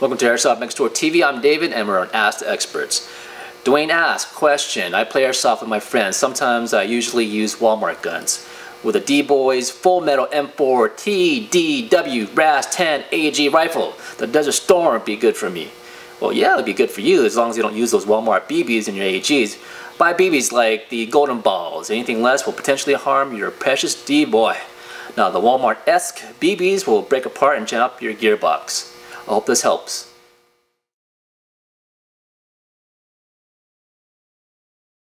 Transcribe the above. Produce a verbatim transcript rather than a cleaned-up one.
Welcome to Airsoft Next Door T V. I'm David and we're on Ask the Experts. Duane asks, question, I play Airsoft with my friends. Sometimes I usually use Walmart guns. With a D-Boys Full Metal M four T D W R A S ten A E G rifle, the Desert Storm be good for me. Well, yeah, it'd be good for you as long as you don't use those Walmart B Bs in your A E Gs. Buy B Bs like the Golden Balls. Anything less will potentially harm your precious D-Boy. Now, the Walmart-esque B Bs will break apart and jam up your gearbox. I hope this helps.